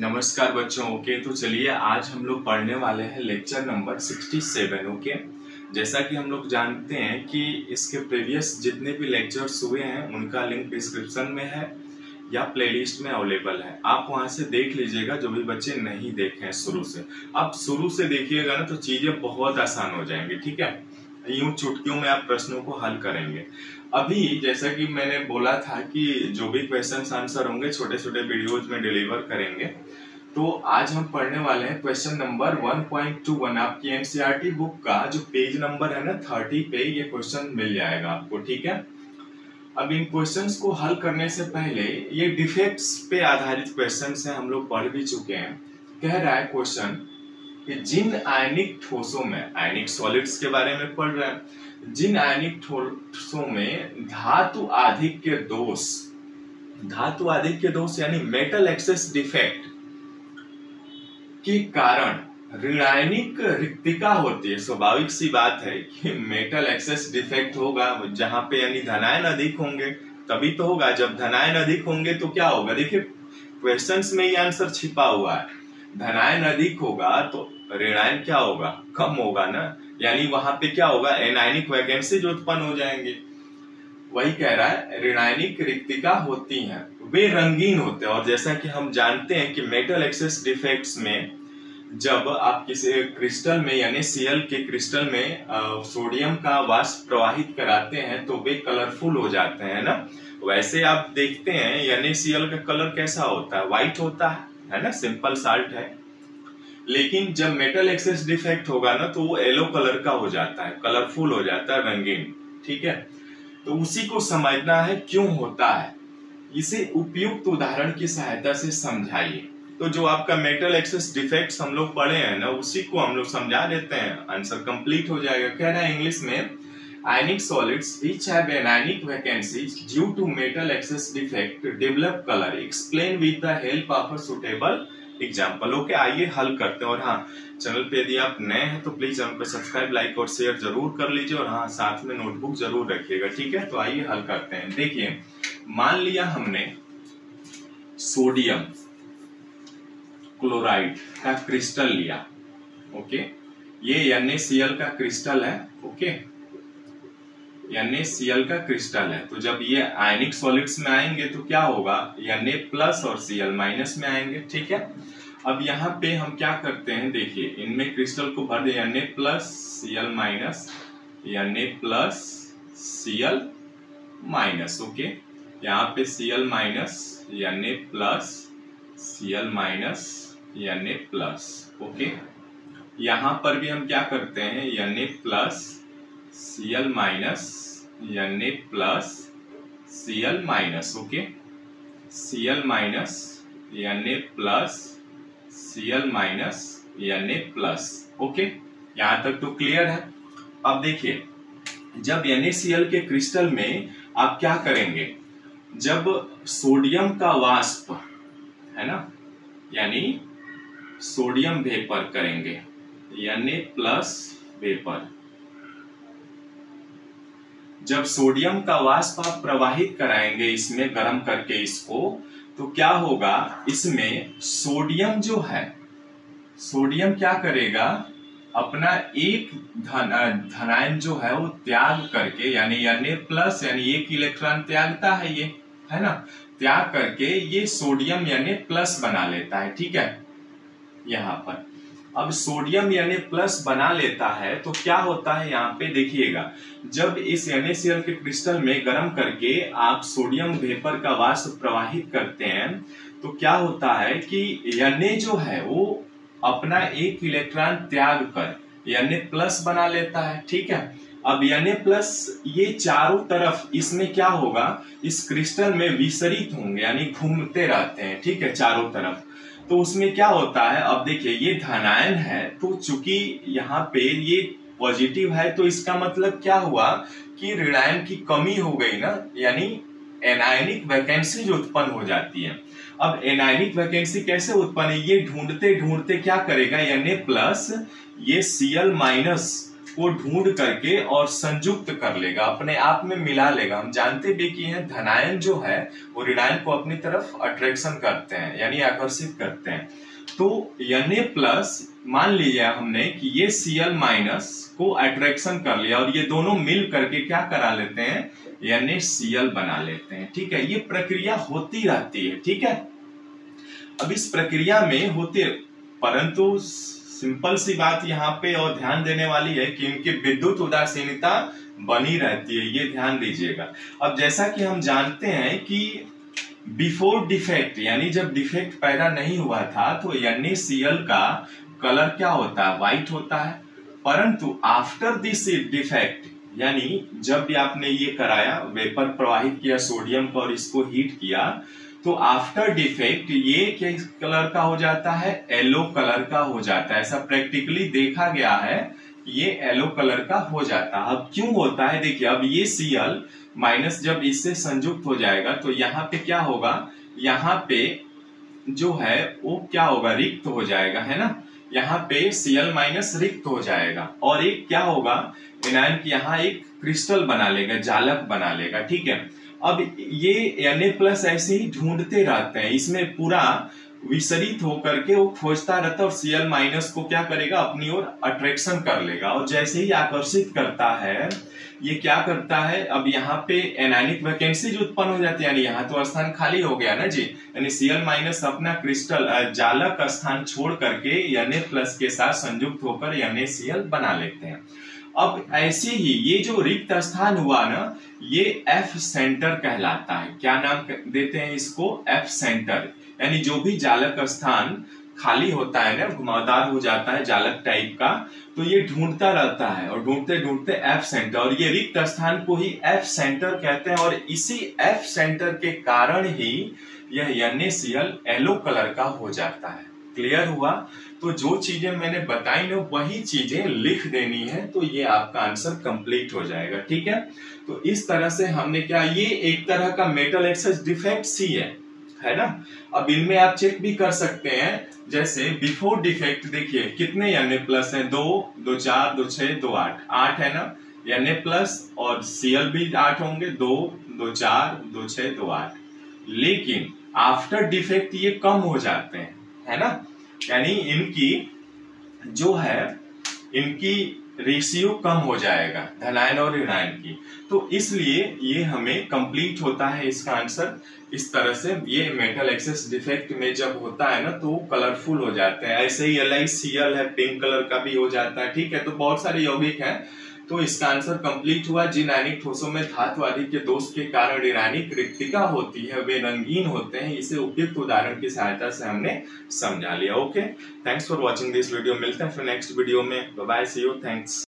नमस्कार बच्चों। ओके, तो चलिए आज हम लोग पढ़ने वाले हैं लेक्चर नंबर 67। ओके, जैसा कि हम लोग जानते हैं कि इसके प्रीवियस जितने भी लेक्चर्स हुए हैं उनका लिंक डिस्क्रिप्शन में है या प्लेलिस्ट में अवेलेबल है। आप वहां से देख लीजिएगा जो भी बच्चे नहीं देखे हैं शुरू से। अब शुरू से देखिएगा ना तो चीजें बहुत आसान हो जाएंगी। ठीक है, यूं चुटकियों में आप प्रश्नों को हल करेंगे। अभी जैसा कि मैंने बोला था कि जो भी क्वेश्चन आंसर होंगे छोटे छोटे वीडियोज में डिलीवर करेंगे। तो आज हम पढ़ने वाले हैं क्वेश्चन नंबर 1.21। आपकी एनसीईआरटी बुक का जो पेज नंबर है ना 30 पे ये क्वेश्चन मिल जाएगा आपको। ठीक है, अब इन क्वेश्चंस को हल करने से पहले ये डिफेक्ट्स पे आधारित क्वेश्चंस हैं, हम लोग पढ़ भी चुके हैं। कह रहा है क्वेश्चन कि जिन आयनिक ठोसों में, आयनिक सॉलिड्स के बारे में पढ़ रहे हैं, जिन आयनिक ठोसों में धातु आधिक्य दोष यानी मेटल एक्सेस डिफेक्ट के कारण ऋणायनिक रिक्तिका होती है। स्वाभाविक सी बात है कि मेटल एक्सेस डिफेक्ट होगा जहां पे यानी धनायन अधिक होंगे तभी तो होगा। जब धनायन अधिक होंगे तो क्या होगा, देखिए क्वेश्चंस में ही आंसर छिपा हुआ है। धनायन अधिक होगा तो ऋणायन क्या होगा, कम होगा ना, यानी वहां पे क्या होगा, एनायनिक वैकेंसी जो उत्पन्न हो जाएंगे। वही कह रहा है ऋणायनिक रिक्तिका होती हैं, वे रंगीन होते हैं। और जैसा कि हम जानते हैं कि मेटल एक्सेस डिफेक्ट्स में जब आप किसी क्रिस्टल में यानी Cl के क्रिस्टल में सोडियम का वाष्प प्रवाहित कराते हैं तो वे कलरफुल हो जाते हैं ना। वैसे आप देखते हैं यानी Cl का कलर कैसा होता है, व्हाइट होता है ना, सिंपल साल्ट है। लेकिन जब मेटल एक्सेस डिफेक्ट होगा ना तो वो येलो कलर का हो जाता है, कलरफुल हो जाता है, रंगीन। ठीक है, तो उसी को समझना है क्यों होता है, इसे उपयुक्त उदाहरण की सहायता से समझाइए। तो जो आपका मेटल एक्सेस डिफेक्ट्स हम लोग पढ़े हैं ना उसी को हम लोग समझा देते हैं, आंसर कंप्लीट हो जाएगा। कह रहा है इंग्लिश में ionic solids which have anionic vacancies due to metal excess defect develop colour, explain with the help of a suitable example. Okay, आइए हल करते हैं। और हाँ, चैनल पे यदि आप नए हैं तो प्लीज चैनल को सब्सक्राइब, लाइक और शेयर जरूर कर लीजिए। और हाँ, साथ में नोटबुक जरूर रखिएगा। ठीक है, तो आइए हल करते हैं। देखिए, मान लिया हमने सोडियम क्लोराइड का क्रिस्टल लिया। ओके, ये NaCl का क्रिस्टल है। ओके, NaCl का क्रिस्टल है। तो जब ये आयनिक सॉलिड्स में आएंगे तो क्या होगा, Na प्लस और Cl माइनस में आएंगे। ठीक है, अब यहाँ पे हम क्या करते हैं, देखिए इनमें क्रिस्टल को भर दे Na plus Cl minus, Na plus Cl minus. Okay, यहाँ पे Cl minus, Na plus, Cl minus, Na plus. Okay, यहाँ पर भी हम क्या करते हैं, Na plus Cl minus, Na plus Cl minus. Okay, Cl minus, Na plus, Cl minus, Na plus. Okay, यहाँ तक तो क्लियर है। अब देखिए, जब NaCl के क्रिस्टल में आप क्या करेंगे, जब सोडियम का वाष्प है ना, यानी सोडियम वेपर करेंगे, Na प्लस वेपर, जब सोडियम का वाष्प आप प्रवाहित कराएंगे इसमें गर्म करके इसको, तो क्या होगा, इसमें सोडियम जो है, सोडियम क्या करेगा, अपना एक धनायन जो है वो त्याग करके, यानी Na प्लस यानी एक इलेक्ट्रॉन त्यागता है ये, है ना, त्याग करके ये सोडियम Na प्लस बना लेता है। ठीक है, यहाँ पर अब सोडियम Na प्लस बना लेता है तो क्या होता है, यहाँ पे देखिएगा, जब इस NaCl के क्रिस्टल में गर्म करके आप सोडियम वेपर का वाष्प प्रवाहित करते हैं तो क्या होता है कि Na जो है वो अपना एक इलेक्ट्रॉन त्याग कर Na प्लस बना लेता है। ठीक है, अब Na प्लस ये चारों तरफ इसमें क्या होगा, इस क्रिस्टल में विसरित होंगे यानी घूमते रहते हैं। ठीक है, चारों तरफ। तो उसमें क्या होता है, अब देखिए ये धनायन है तो चूंकि यहाँ पे ये पॉजिटिव है तो इसका मतलब क्या हुआ कि ऋणायन की कमी हो गई ना, यानी एनायनिक वैकेंसी जो उत्पन्न हो जाती है। अब एनायनिक वैकेंसी कैसे उत्पन्न है, ये ढूंढते ढूंढते क्या करेगा, Na प्लस ये Cl माइनस को ढूंढ करके और संयुक्त कर लेगा, अपने आप में मिला लेगा। हम जानते भी कि है धनायन जो है वो ऋणायन को अपनी तरफ अट्रैक्शन करते हैं यानी आकर्षित करते हैं। तो Na+ मान लिया हमने कि ये Cl- को अट्रैक्शन कर लिया और ये दोनों मिल करके क्या करा लेते हैं, NaCl बना लेते हैं। ठीक है, ये प्रक्रिया होती रहती है। ठीक है, अब इस प्रक्रिया में होते, परंतु सिंपल सी बात यहाँ पे और ध्यान देने वाली है कि इनकी विद्युत उदासीनता बनी रहती है, ये ध्यान दीजिएगा। अब जैसा कि हम जानते हैं कि बिफोर डिफेक्ट यानी जब डिफेक्ट पैदा नहीं हुआ था तो NaCl का कलर क्या होता है, व्हाइट होता है। परंतु आफ्टर दिस डिफेक्ट यानी जब भी आपने ये कराया, वेपर प्रवाहित किया सोडियम को और इसको हीट किया, तो आफ्टर डिफेक्ट ये किस कलर का हो जाता है, येलो कलर का हो जाता है। ऐसा प्रैक्टिकली देखा गया है, ये येलो कलर का हो जाता है। अब क्यों होता है, देखिए अब ये Cl- जब इससे संयुक्त हो जाएगा तो यहाँ पे क्या होगा, यहाँ पे जो है वो क्या होगा, रिक्त हो जाएगा, है ना। यहाँ पे Cl- रिक्त हो जाएगा और एक क्या होगा, एनायन की यहाँ एक क्रिस्टल बना लेगा, जालक बना लेगा। ठीक है, अब ये Na+ ऐसे ही ढूंढते रहते हैं, इसमें पूरा विचलित होकर के वो खोजता रहता है और Cl- को क्या करेगा, अपनी ओर अट्रैक्शन कर लेगा। और जैसे ही आकर्षित करता है, ये क्या करता है, अब यहाँ पे एनायनिक वैकेंसी उत्पन्न हो जाती है, यानी यहाँ तो स्थान खाली हो गया ना जी, यानी Cl- अपना क्रिस्टल जालक स्थान छोड़ करके Na+ के साथ संयुक्त होकर NaCl बना लेते हैं। अब ऐसे ही ये जो रिक्त स्थान हुआ ना, ये F सेंटर कहलाता है। क्या नाम देते हैं इसको, F सेंटर। यानी जो भी जालक स्थान खाली होता है ना, घुमावदार हो जाता है जालक टाइप का, तो ये ढूंढता रहता है और ढूंढते ढूंढते F सेंटर, और ये रिक्त स्थान को ही F सेंटर कहते हैं। और इसी F सेंटर के कारण ही यह NaCl येलो कलर का हो जाता है। क्लियर हुआ। तो जो चीजें मैंने बताई ना वही चीजें लिख देनी है, तो ये आपका आंसर कंप्लीट हो जाएगा। ठीक है, तो इस तरह से हमने क्या, ये एक तरह का मेटल एक्सेस डिफेक्ट सी है ना। अब इनमें आप चेक भी कर सकते हैं, जैसे बिफोर डिफेक्ट देखिए कितने Na+ हैं, 2, 2, 4, 2, 6, 2, 8, 8 है ना Na+ और Cl भी 8 होंगे, 2, 2, 4, 2, 6, 2, 8। लेकिन आफ्टर डिफेक्ट ये कम हो जाते हैं, है ना, यानी इनकी जो है इनकी रेशियो कम हो जाएगा धनायन और ऋणायन की। तो इसलिए ये हमें कंप्लीट होता है इसका आंसर इस तरह से। ये मेटल एक्सेस डिफेक्ट में जब होता है ना तो कलरफुल हो जाते हैं। ऐसे ही LiCl है, पिंक कलर का भी हो जाता है। ठीक है, तो बहुत सारे यौगिक हैं, तो इसका आंसर कंप्लीट हुआ। जिन आयनिक ठोसों में धातु आदि के दोष के कारण ऋणायनिक रिक्तिका होती है वे रंगीन होते हैं, इसे उपयुक्त उदाहरण की सहायता से हमने समझा लिया। Okay, thanks for watching this video. मिलते हैं फिर नेक्स्ट वीडियो में। Bye bye, see you, thanks.